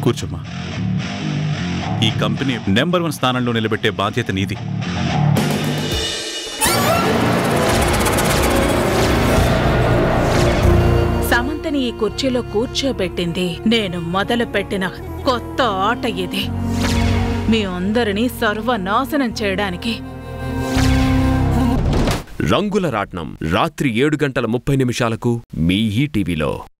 కూర్చోమ్మా. ఈ company number 1 స్థానంలో నిలబెట్టే బాధ్యత నీది. సమంతని ఈ కుర్చీలో కూర్చోబెట్టింది నేను మొదలుపెట్టిన కొత్త ఆట ఇది. మీ అందరినీ సర్వనాశనం చేయడానికి. రంగుల రాట్నం రాత్రి 7:30 మీ ఈటీవీలో.